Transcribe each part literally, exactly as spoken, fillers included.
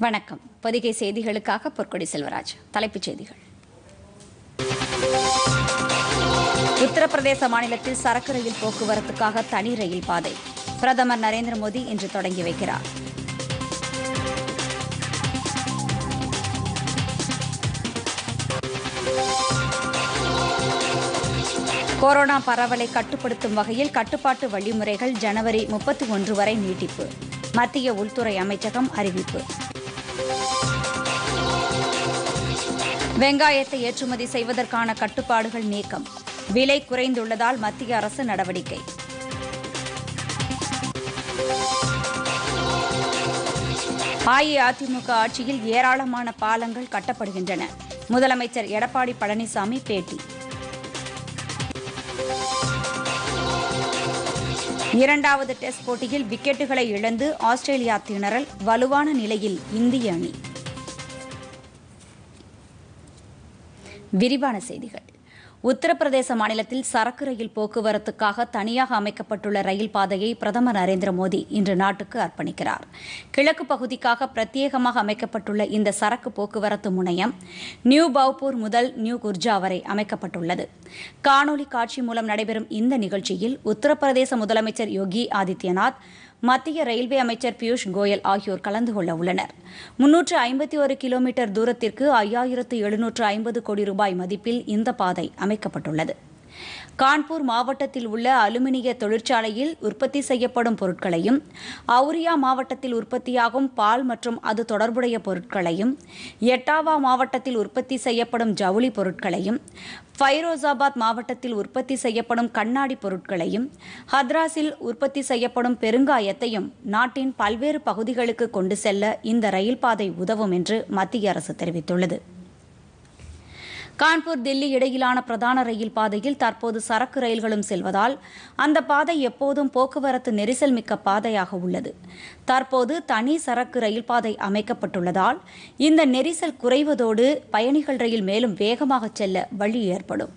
வணக்கம். பொதிகை செய்திகளுக்காக பொற்கொடி செல்வராஜ். தலைப்புச் செய்திகள். உத்தரப்பிரதேச மாநிலத்தில் சரக்கு ரயில் போக்குவரத்துக்காக தனி ரயில் பாதை பிரதமர் நரேந்திர மோடி இன்று தொடங்கி வைக்கிறார். கொரோனா பரவலை கட்டுப்படுத்தும் வகையில் கட்டுப்பாட்டு வழிமுறைகள் ஜனவரி முப்பத்தி ஒன்று வரை நீட்டிப்பு. மத்திய உள்துறை அமைச்சகம் அறிவிப்பு. வெங்காயத்தை ஏற்றுமதி செய்வதற்கான கட்டுப்பாடுகள் நீக்கம். விலை குறைந்துள்ளதால் மத்திய அரசு நடவடிக்கை. அஇஅதிமுக ஆட்சியில் ஏராளமான பாலங்கள் கட்டப்படுகின்றன. முதலமைச்சர் எடப்பாடி பழனிசாமி பேட்டி. இரண்டாவது டெஸ்ட் போட்டியில் விக்கெட்டுகளை இழந்து ஆஸ்திரேலியா திணறல். வலுவான நிலையில் இந்திய அணி. விரிவான செய்திகள். உத்தரப்பிரதேச மாநிலத்தில் சரக்கு ரயில் போக்குவரத்துக்காக தனியாக அமைக்கப்பட்டுள்ள ரயில் பாதையை பிரதமர் நரேந்திர மோடி இன்று நாட்டுக்கு அர்ப்பணிக்கிறார். கிழக்கு பகுதிக்காக பிரத்யேகமாக அமைக்கப்பட்டுள்ள இந்த சரக்கு போக்குவரத்து முனையம் நியூ பவ்பூர் முதல் நியூ குர்ஜா வரை அமைக்கப்பட்டுள்ளது. காணொலி காட்சி மூலம் நடைபெறும் இந்த நிகழ்ச்சியில் உத்தரப்பிரதேச முதலமைச்சர் யோகி ஆதித்யநாத், மத்திய ரயில்வே அமைச்சர் பியூஷ் கோயல் ஆகியோர் கலந்து கொள்ள உள்ளனர். முன்னூற்று ஐம்பத்தி ஒரு கிலோமீட்டர் தூரத்திற்கு ஐயாயிரத்து எழுநூற்று ஐம்பது கோடி ரூபாய் மதிப்பில் இந்த பாதை அமைக்கப்பட்டுள்ளது. கான்பூர் மாவட்டத்தில் உள்ள அலுமினிய தொழிற்சாலையில் உற்பத்தி செய்யப்படும் பொருட்களையும், அவுரியா மாவட்டத்தில் உற்பத்தியாகும் பால் மற்றும் அது தொடர்புடைய பொருட்களையும், எட்டாவா மாவட்டத்தில் உற்பத்தி செய்யப்படும் ஜவுளி பொருட்களையும், ஃபைரோசாபாத் மாவட்டத்தில் உற்பத்தி செய்யப்படும் கண்ணாடி பொருட்களையும், ஹத்ராஸில் உற்பத்தி செய்யப்படும் பெருங்காயத்தையும் நாட்டின் பல்வேறு பகுதிகளுக்கு கொண்டு செல்ல இந்த ரயில் பாதை உதவும் என்று மத்திய அரசு தெரிவித்துள்ளது. கான்பூர் தில்லி இடையிலான பிரதான ரயில் பாதையில் தற்போது சரக்கு ரயில்களும் செல்வதால் அந்த பாதை எப்போதும் போக்குவரத்து நெரிசல் மிக்க பாதையாக உள்ளது. தற்போது தனி சரக்கு ரயில் பாதை அமைக்கப்பட்டுள்ளதால் இந்த நெரிசல் குறைவதோடு பயணிகள் ரயில் மேலும் வேகமாக செல்ல வழி ஏற்படும்.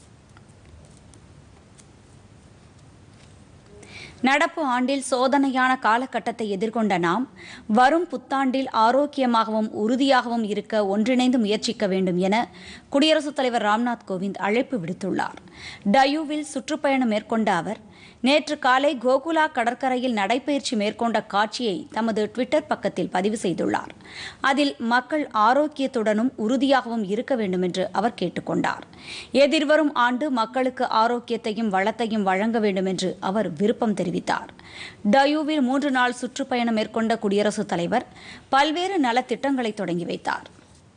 நடப்பு ஆண்டில் சோதனையான காலகட்டத்தை எதிர்கொண்ட நாம் வரும் புத்தாண்டில் ஆரோக்கியமாகவும் உறுதியாகவும் இருக்க ஒன்றிணைந்து முயற்சிக்க வேண்டும் என குடியரசுத் தலைவர் ராம்நாத் கோவிந்த் அழைப்பு விடுத்துள்ளார். டயூவில் சுற்றுப்பயணம் மேற்கொண்ட அவர் நேற்று காலை கோகுலா கடற்கரையில் நடைபயிற்சி மேற்கொண்ட காட்சியை தமது டுவிட்டர் பக்கத்தில் பதிவு செய்துள்ளார். அதில் மக்கள் ஆரோக்கியத்துடனும் உறுதியாகவும் இருக்க வேண்டும் என்று அவர் கேட்டுக் கொண்டார். எதிர்வரும் ஆண்டு மக்களுக்கு ஆரோக்கியத்தையும் வளத்தையும் வழங்க வேண்டும் என்று அவர் விருப்பம் தெரிவித்தார். டயூவில் மூன்று நாள் சுற்றுப்பயணம் மேற்கொண்ட குடியரசுத் தலைவர் பல்வேறு நலத்திட்டங்களை தொடங்கி வைத்தார்.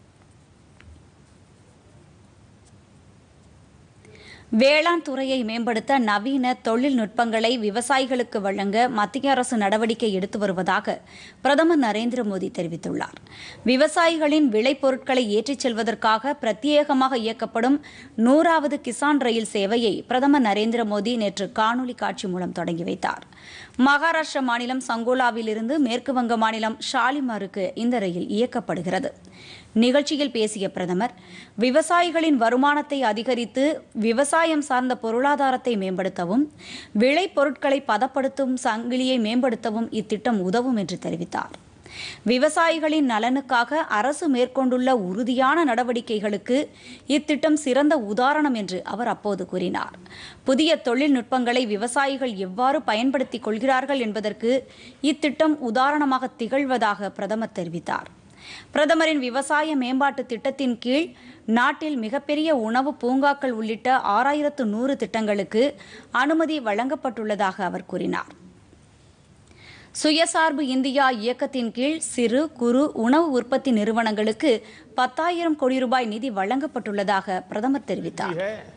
வேளாண் துறையை மேம்படுத்த நவீன தொழில்நுட்பங்களை விவசாயிகளுக்கு வழங்க மத்திய அரசு நடவடிக்கை எடுத்து வருவதாக பிரதமர் நரேந்திர மோடி தெரிவித்துள்ளார். விவசாயிகளின் விளைபொருட்களை ஏற்றிச் செல்வதற்காக பிரத்யேகமாக இயக்கப்படும் நூறாவது கிசான் ரயில் சேவையை பிரதமர் நரேந்திர மோடி நேற்று காணொலி காட்சி மூலம் தொடங்கி வைத்தார். மகாராஷ்டிர மாநிலம் சங்கோலாவிலிருந்து மேற்குவங்க மாநிலம் ஷாலிமாருக்கு இந்த ரயில் இயக்கப்படுகிறது. நிகழ்ச்சியில் பேசிய பிரதமர், விவசாயிகளின் வருமானத்தை அதிகரித்து விவசாயம் சார்ந்த பொருளாதாரத்தை மேம்படுத்தவும், விளை பொருட்களை பதப்படுத்தும் சங்கிலியை மேம்படுத்தவும் இத்திட்டம் உதவும் என்று தெரிவித்தார். விவசாயிகளின் நலனுக்காக அரசு மேற்கொண்டுள்ள உறுதியான நடவடிக்கைகளுக்கு இத்திட்டம் சிறந்த உதாரணம் என்று அவர் அப்போது கூறினார். புதிய தொழில்நுட்பங்களை விவசாயிகள் எவ்வாறு பயன்படுத்திக் கொள்கிறார்கள் என்பதற்கு இத்திட்டம் உதாரணமாக திகழ்வதாக பிரதமர் தெரிவித்தார். பிரதமரின் விவசாய மேம்பாட்டு திட்டத்தின் கீழ் நாட்டில் மிகப்பெரிய உணவு பூங்காக்கள் உள்ளிட்ட ஆறாயிரத்து நூறு திட்டங்களுக்கு அனுமதி வழங்கப்பட்டுள்ளதாக அவர் கூறினார். சுயசார்பு இந்தியா இயக்கத்தின் கீழ் சிறு குறு உணவு உற்பத்தி நிறுவனங்களுக்கு பத்தாயிரம் கோடி ரூபாய் நிதி வழங்கப்பட்டுள்ளதாக பிரதமர் தெரிவித்தார்.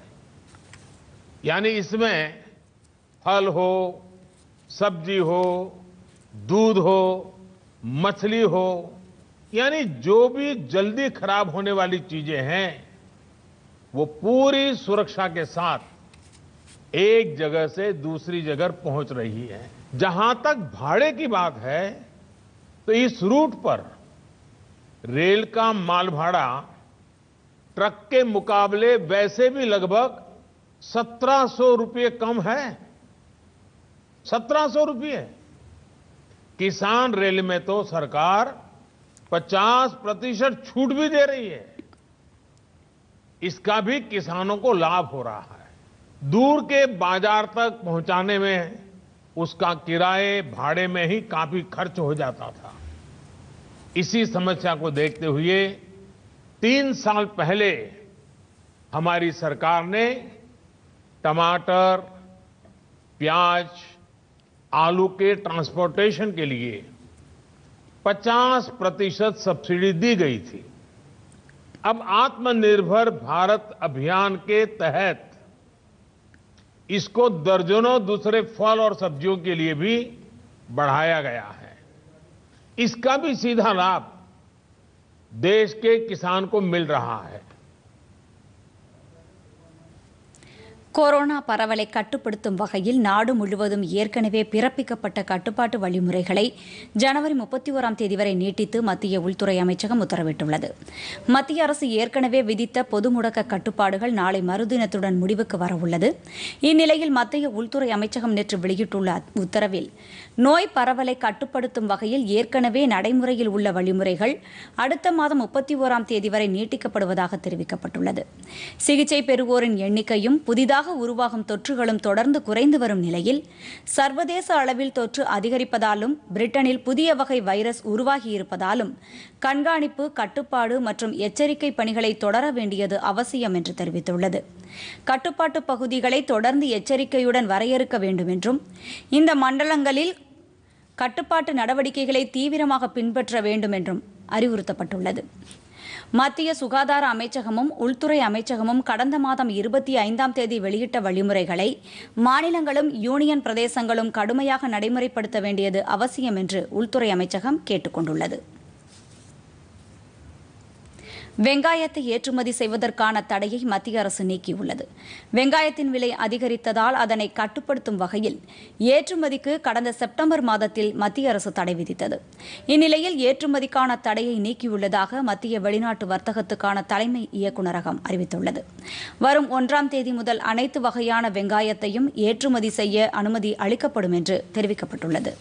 यानी इसमें फल हो, सब्जी हो, दूध हो, मछली हो, यानी जो भी जल्दी खराब होने वाली चीजें हैं वो पूरी सुरक्षा के साथ एक जगह से दूसरी जगह पहुंच रही है. जहां तक भाड़े की बात है तो इस रूट पर रेल का माल भाड़ा ट्रक के मुकाबले वैसे भी लगभग सत्रह सौ रुपये कम है. सत्रह सौ रुपये किसान रेल में तो सरकार पचास प्रतिशत छूट भी दे रही है। इसका भी किसानों को लाभ हो रहा है। दूर के बाजार तक पहुंचाने में उसका किराए भाड़े में ही काफी खर्च हो जाता था। इसी समस्या को देखते हुए तीन साल पहले हमारी सरकार ने टमाटर, प्याज, आलू के ट्रांसपोर्टेशन के लिए पचास प्रतिशत सब्सिडी दी गई थी। अब आत्मनिर्भर भारत अभियान के तहत इसको दर्जनों दूसरे फल और सब्जियों के लिए भी बढ़ाया गया है। इसका भी सीधा लाभ देश के किसान को मिल रहा है। கொரோனா பரவலை கட்டுப்படுத்தும் வகையில் நாடு முழுவதும் ஏற்கனவே பிறப்பிக்கப்பட்ட கட்டுப்பாட்டு வழிமுறைகளை ஜனவரி முப்பத்தி ஓராம் தேதி வரை நீட்டித்து மத்திய உள்துறை அமைச்சகம் உத்தரவிட்டுள்ளது. மத்திய அரசு ஏற்கனவே விதித்த பொது முடக்க கட்டுப்பாடுகள் நாளை மறுதினத்துடன் முடிவுக்கு வரவுள்ளது. இந்நிலையில் மத்திய உள்துறை அமைச்சகம் நேற்று வெளியிட்டுள்ள உத்தரவில் நோய் பரவலை கட்டுப்படுத்தும் வகையில் ஏற்கனவே நடைமுறையில் உள்ள வழிமுறைகள் அடுத்த மாதம் முப்பத்தி ஓராம் தேதி வரை நீட்டிக்கப்படுவதாக தெரிவிக்கப்பட்டுள்ளது. சிகிச்சை பெறுவோரின் எண்ணிக்கையும் புதிதாக உருவாகும் தொற்றுகளும் தொடர்ந்து குறைந்து வரும் நிலையில் சர்வதேச அளவில் தொற்று அதிகரிப்பதாலும் பிரிட்டனில் புதிய வகை வைரஸ் உருவாகியிருப்பதாலும் கண்காணிப்பு, கட்டுப்பாடு மற்றும் எச்சரிக்கை பணிகளை தொடர வேண்டியது அவசியம் என்று தெரிவித்துள்ளது. கட்டுப்பாட்டு பகுதிகளை தொடர்ந்து எச்சரிக்கையுடன் வரையறுக்க வேண்டும் என்றும் இந்த மண்டலங்களில் கட்டுப்பாட்டு நடவடிக்கைகளை தீவிரமாக பின்பற்ற வேண்டும் என்றும் அறிவுறுத்தப்பட்டுள்ளது. மத்திய சுகாதார அமைச்சகமும் உள்துறை அமைச்சகமும் கடந்த மாதம் இருபத்தி ஐந்தாம் தேதி வெளியிட்ட வழிமுறைகளை மாநிலங்களும் யூனியன் பிரதேசங்களும் கடுமையாக நடைமுறைப்படுத்த வேண்டியது அவசியம் என்று உள்துறை அமைச்சகம் கேட்டுக் கொண்டுள்ளது. வெங்காயத்தை ஏற்றுமதி செய்வதற்கான தடையை மத்திய அரசு நீக்கியுள்ளது. வெங்காயத்தின் விலை அதிகரித்ததால் அதனை கட்டுப்படுத்தும் வகையில் ஏற்றுமதிக்கு கடந்த செப்டம்பர் மாதத்தில் மத்திய அரசு தடை விதித்தது. இந்நிலையில் ஏற்றுமதிக்கான தடையை நீக்கியுள்ளதாக மத்திய வெளிநாட்டு வர்த்தகத்துக்கான தலைமை இயக்குநரகம் அறிவித்துள்ளது. வரும் ஒன்றாம் தேதி முதல் அனைத்து வகையான வெங்காயத்தையும் ஏற்றுமதி செய்ய அனுமதி அளிக்கப்படும் என்று தெரிவிக்கப்பட்டுள்ளது.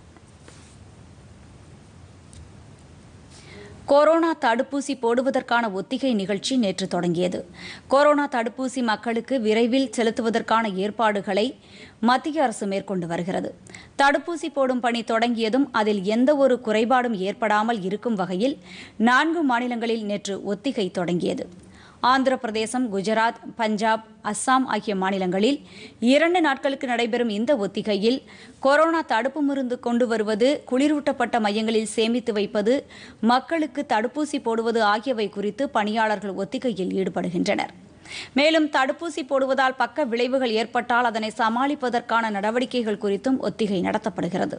கொரோனா தடுப்பூசி போடுவதற்கான ஒத்திகை நிகழ்ச்சி நேற்று தொடங்கியது. கொரோனா தடுப்பூசி மக்களுக்கு விரைவில் செலுத்துவதற்கான ஏற்பாடுகளை மத்திய அரசு மேற்கொண்டு வருகிறது. தடுப்பூசி போடும் பணி தொடங்கியதும் அதில் எந்த ஒரு குறைபாடும் ஏற்படாமல் இருக்கும் வகையில் நான்கு மாநிலங்களில் நேற்று ஒத்திகை தொடங்கியது. ஆந்திர பிரதேசம், குஜராத், பஞ்சாப், அஸ்ஸாம் ஆகிய மாநிலங்களில் இரண்டு நாட்களுக்கு நடைபெறும் இந்த ஒத்திகையில் கொரோனா தடுப்பு மருந்து கொண்டு வருவது, குளிரூட்டப்பட்ட மையங்களில் சேமித்து வைப்பது, மக்களுக்கு தடுப்பூசி போடுவது ஆகியவை குறித்து பணியாளர்கள் ஒத்திகையில் ஈடுபடுகின்றனர். மேலும் தடுப்பூசி போடுவதால் பக்க விளைவுகள் ஏற்பட்டால் அதனை சமாளிப்பதற்கான நடவடிக்கைகள் குறித்தும் ஒத்திகை நடத்தப்படுகிறது.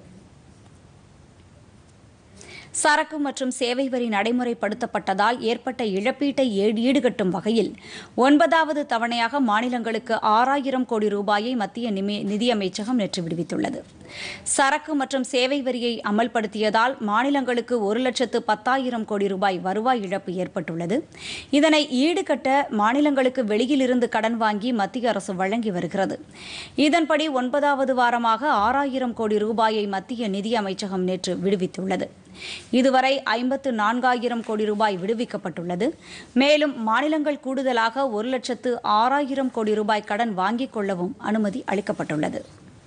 சரக்கு மற்றும் சேவை வரி நடைமுறைப்படுத்தப்பட்டதால் ஏற்பட்ட இழப்பீட்டை ஈடுகட்டும் வகையில் ஒன்பதாவது தவணையாக மாநிலங்களுக்கு ஆறாயிரம் கோடி ரூபாயை மத்திய நிதியமைச்சகம் நேற்று விடுவித்துள்ளது. சரக்கு மற்றும் சேவை வரியை அமல்படுத்தியதால் மாநிலங்களுக்கு ஒரு லட்சத்து பத்தாயிரம் கோடி ரூபாய் வருவாய் இழப்பு ஏற்பட்டுள்ளது. இதனை ஈடுகட்ட மாநிலங்களுக்கு வெளியிலிருந்து கடன் வாங்கி மத்திய அரசு வழங்கி வருகிறது. இதன்படி ஒன்பதாவது வாரமாக ஆறாயிரம் கோடி ரூபாயை மத்திய நிதியமைச்சகம் நேற்று விடுவித்துள்ளது. இதுவரை ஐம்பத்து நான்காயிரம் கோடி ரூபாய் விடுவிக்கப்பட்டுள்ளது. மேலும் மாநிலங்கள் கூடுதலாக ஒரு லட்சத்து ஆறாயிரம் கோடி ரூபாய் கடன் வாங்கிக் கொள்ளவும் அனுமதி அளிக்கப்பட்டுள்ளது.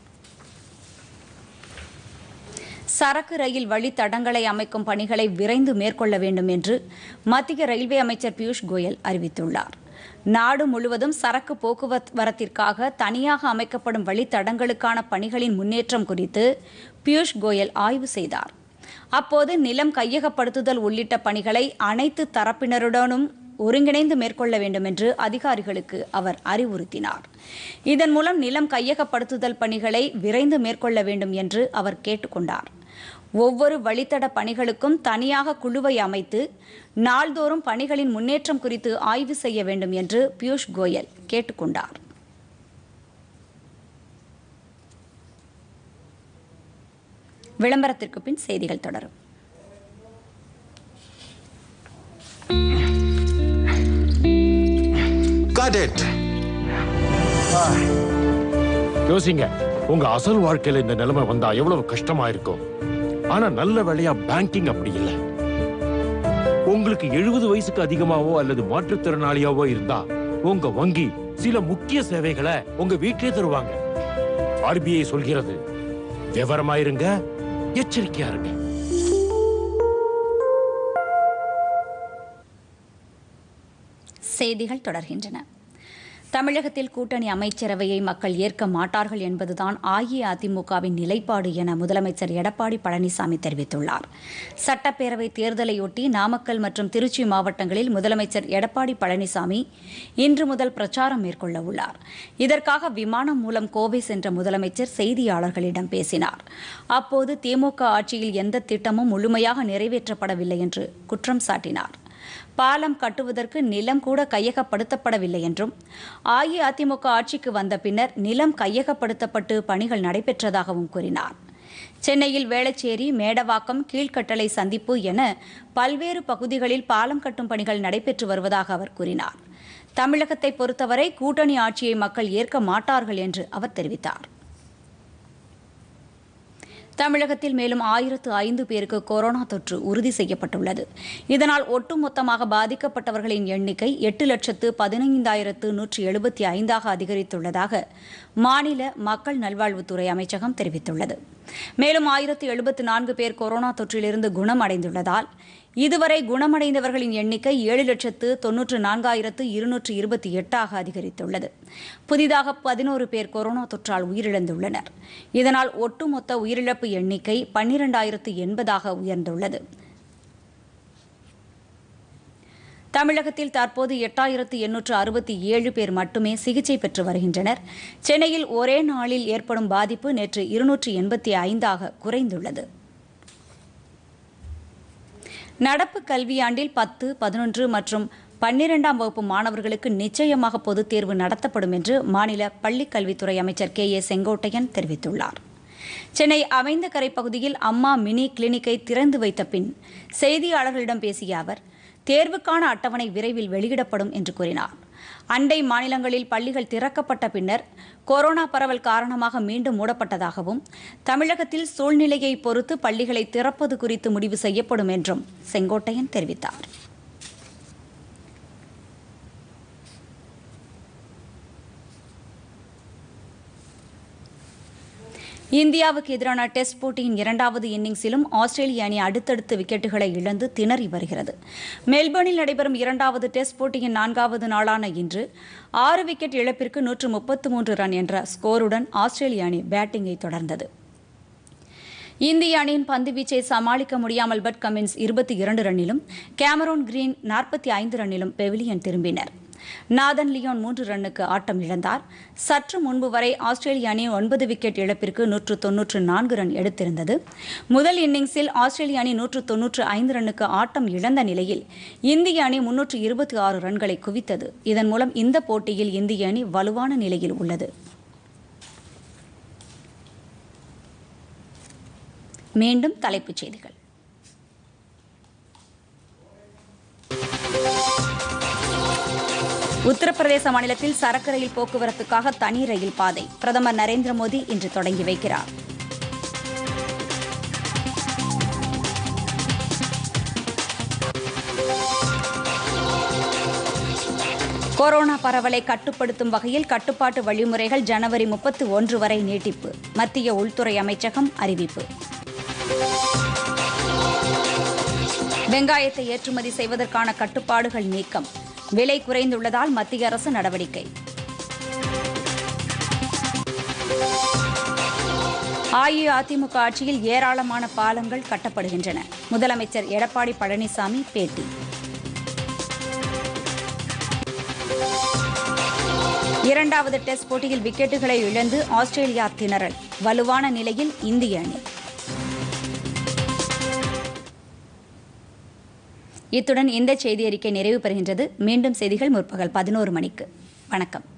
சரக்கு ரயில் வழித்தடங்களை அமைக்கும் பணிகளை விரைந்து மேற்கொள்ள வேண்டும் என்று மத்திய ரயில்வே அமைச்சர் பியூஷ் கோயல் அறிவித்துள்ளார். நாடு முழுவதும் சரக்கு போக்குவரத்திற்காக தனியாக அமைக்கப்படும் வழித்தடங்களுக்கான பணிகளின் முன்னேற்றம் குறித்து பியூஷ் கோயல் ஆய்வு செய்தார். அப்போது நிலம் கையகப்படுத்துதல் உள்ளிட்ட பணிகளை அனைத்து தரப்பினருடனும் ஒருங்கிணைந்து மேற்கொள்ள வேண்டும் என்று அதிகாரிகளுக்கு அவர் அறிவுறுத்தினார். இதன் மூலம் நிலம் கையகப்படுத்துதல் பணிகளை விரைந்து மேற்கொள்ள வேண்டும் என்று அவர் கேட்டுக்கொண்டார். ஒவ்வொரு வழித்தட பணிகளுக்கும் தனியாக குழுவை அமைத்து நாள்தோறும் பணிகளின் முன்னேற்றம் குறித்து ஆய்வு செய்ய வேண்டும் என்று பியூஷ் கோயல் கேட்டுக்கொண்டார். விளம்பரத்திற்கு பின் செய்திகள் தொடரும். யோசிங்க, உங்க அசல் வாழ்க்கையில இந்த நிலைமை வந்தா எவ்வளவு கஷ்டமா இருக்கும். ஆனா நல்ல வேலையா பேங்கிங் அப்படி இல்லை. உங்களுக்கு எழுபது வயசுக்கு அதிகமாவோ அல்லது மாற்றுத்திறனாளியாவோ இருந்தா உங்க வங்கி சில முக்கிய சேவைகளை உங்க வீட்டிலே தருவாங்க. ஆர்பிஐ சொல்கிறது, விவரமாயிருங்க, எச்சரிக்கையா இருங்க. செய்திகள் தொடர்கின்றன. தமிழகத்தில் கூட்டணி அமைச்சரவையை மக்கள் ஏற்க மாட்டார்கள் என்பதுதான் அஇஅதிமுகவின் நிலைப்பாடு என முதலமைச்சர் எடப்பாடி பழனிசாமி தெரிவித்துள்ளார். சட்டப்பேரவை தேர்தலையொட்டி நாமக்கல் மற்றும் திருச்சி மாவட்டங்களில் முதலமைச்சர் எடப்பாடி பழனிசாமி இன்று முதல் பிரச்சாரம் மேற்கொள்ள உள்ளார். இதற்காக விமானம் மூலம் கோவை சென்ற முதலமைச்சர் செய்தியாளர்களிடம் பேசினார். அப்போது திமுக ஆட்சியில் எந்த திட்டமும் முழுமையாக நிறைவேற்றப்படவில்லை என்று குற்றம் சாட்டினார். பாலம் கட்டுவதற்கு நிலம் கூட கையகப்படுத்தப்படவில்லை என்றும், அஇஅதிமுக ஆட்சிக்கு வந்த பின்னர் நிலம் கையகப்படுத்தப்பட்டு பணிகள் நடைபெற்றதாகவும் கூறினார். சென்னையில் வேளச்சேரி, மேடவாக்கம், கீழ்கட்டளை சந்திப்பு என பல்வேறு பகுதிகளில் பாலம் கட்டும் பணிகள் நடைபெற்று வருவதாக அவர் கூறினார். தமிழகத்தை பொறுத்தவரை கூட்டணி ஆட்சியை மக்கள் ஏற்க மாட்டார்கள் என்று அவர் தெரிவித்தார். தமிழகத்தில் மேலும் ஆயிரத்து ஐந்து பேருக்கு கொரோனா தொற்று உறுதி செய்யப்பட்டுள்ளது. இதனால் ஒட்டுமொத்தமாக பாதிக்கப்பட்டவர்களின் எண்ணிக்கை எட்டு லட்சத்து பதினைந்தாயிரத்து நூற்றி எழுபத்தி ஐந்தாக அதிகரித்துள்ளதாக மாநில மக்கள் நல்வாழ்வுத்துறை அமைச்சகம் தெரிவித்துள்ளது. மேலும் ஆயிரத்து எழுபத்து நான்கு பேர் கொரோனா தொற்றிலிருந்து குணமடைந்துள்ளதால் இதுவரை குணமடைந்தவர்களின் எண்ணிக்கை ஏழு லட்சத்து தொன்னூற்று நான்காயிரத்து இருநூற்று இருபத்தி எட்டாக அதிகரித்துள்ளது. புதிதாக பதினோரு பேர் கொரோனா தொற்றால் உயிரிழந்துள்ளனர். இதனால் ஒட்டுமொத்த உயிரிழப்பு எண்ணிக்கை பன்னிரண்டாயிரத்து எண்பதாக உயர்ந்துள்ளது. தமிழகத்தில் தற்போது எட்டாயிரத்து எண்ணூற்று அறுபத்தி ஏழு பேர் மட்டுமே சிகிச்சை பெற்று வருகின்றனர். சென்னையில் ஒரே நாளில் ஏற்படும் பாதிப்பு நேற்று இருநூற்று எண்பத்தி ஐந்தாக குறைந்துள்ளது. நடப்பு கல்வியாண்டில் பத்து, பதினொன்று மற்றும் பன்னிரெண்டாம் வகுப்பு மாணவர்களுக்கு நிச்சயமாக பொதுத் தேர்வு நடத்தப்படும் என்று மாநில பள்ளிக் கல்வித்துறை அமைச்சர் கே ஏ செங்கோட்டையன் தெரிவித்துள்ளார். சென்னை அமைந்தகரை பகுதியில் அம்மா மினி கிளினிக்கை திறந்து வைத்த பின் செய்தியாளர்களிடம் பேசிய அவர், தேர்வுக்கான அட்டவணை விரைவில் வெளியிடப்படும் என்று கூறினார். அண்டை மாநிலங்களில் பள்ளிகள் திறக்கப்பட்ட பின்னர் கொரோனா பரவல் காரணமாக மீண்டும் மூடப்பட்டதாகவும், தமிழகத்தில் சூழ்நிலையை பொறுத்து பள்ளிகளை திறப்பது குறித்து முடிவு செய்யப்படும் என்றும் செங்கோட்டையன் தெரிவித்தார். இந்தியாவுக்கு எதிரான டெஸ்ட் போட்டியின் இரண்டாவது இன்னிங்ஸிலும் ஆஸ்திரேலிய அணி அடுத்தடுத்து விக்கெட்டுகளை இழந்து திணறி வருகிறது. மெல்பர்னில் நடைபெறும் இரண்டாவது டெஸ்ட் போட்டியின் நான்காவது நாளான இன்று ஆறு விக்கெட் இழப்பிற்கு நூற்று முப்பத்து மூன்று ரன் என்ற ஸ்கோருடன் ஆஸ்திரேலிய அணி பேட்டிங்கை தொடர்ந்தது. இந்திய அணியின் பந்துவீச்சை சமாளிக்க முடியாமல் பட் கமின்ஸ் இருபத்தி இரண்டு ரன்னிலும், கேமரோன் கிரீன் நாற்பத்தி ஐந்து ரன்னிலும் பெவிலியன் திரும்பினர். நாதன் லியோன் மூன்று ரன்னுக்கு ஆட்டம் இழந்தார். சற்று முன்பு வரை ஆஸ்திரேலிய அணி ஒன்பது விக்கெட் இழப்பிற்கு நூற்று தொன்னூற்று நான்கு ரன் எடுத்திருந்தது. முதல் இன்னிங்ஸில் ஆஸ்திரேலிய அணி நூற்று தொன்னூற்று ஐந்து ரன்னுக்கு ஆட்டம் இழந்த நிலையில் இந்திய அணி முன்னூற்று இருபத்தி ஆறு ரன்களை குவித்தது. இதன் மூலம் இந்த போட்டியில் இந்திய அணி வலுவான நிலையில் உள்ளது. மீண்டும் தலைப்புச் செய்திகள். உத்தரப்பிரதேச மாநிலத்தில் சரக்கு ரயில் போக்குவரத்துக்காக தனி ரயில் பாதை பிரதமர் நரேந்திர மோடி இன்று தொடங்கி வைக்கிறார். கொரோனா பரவலை கட்டுப்படுத்தும் வகையில் கட்டுப்பாட்டு வழிமுறைகள் ஜனவரி முப்பத்தி ஒன்று வரை நீட்டிப்பு, மத்திய உள்துறை அமைச்சகம் அறிவிப்பு. வெங்காயத்தை ஏற்றுமதி செய்வதற்கான கட்டுப்பாடுகள் நீக்கம், விலை குறைந்துள்ளதால் மத்திய அரசு நடவடிக்கை. அஇஅதிமுக ஆட்சியில் ஏராளமான பாலங்கள் கட்டப்படுகின்றன, முதலமைச்சர் எடப்பாடி பழனிசாமி பேட்டி. இரண்டாவது டெஸ்ட் போட்டியில் விக்கெட்டுகளை இழந்து ஆஸ்திரேலியா திணறல், வலுவான நிலையில் இந்திய அணி. இத்துடன் இந்த செய்தி அறிக்கை நிறைவு பெறுகின்றது. மீண்டும் செய்திகள் முற்பகல் பதினோரு மணிக்கு. வணக்கம்.